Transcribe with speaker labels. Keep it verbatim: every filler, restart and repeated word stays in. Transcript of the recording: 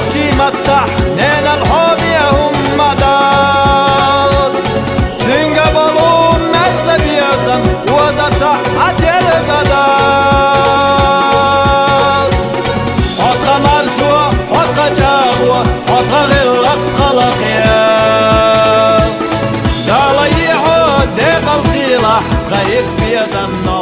Speaker 1: أختي متح نينا الحومية هم مدارس تنقبلوا مكسب يزم وزتح عدل زدارس حطها مرشوة حطها جاغوة حطها غلق خلقيا داليحو ديقل سلاح غيس بيزم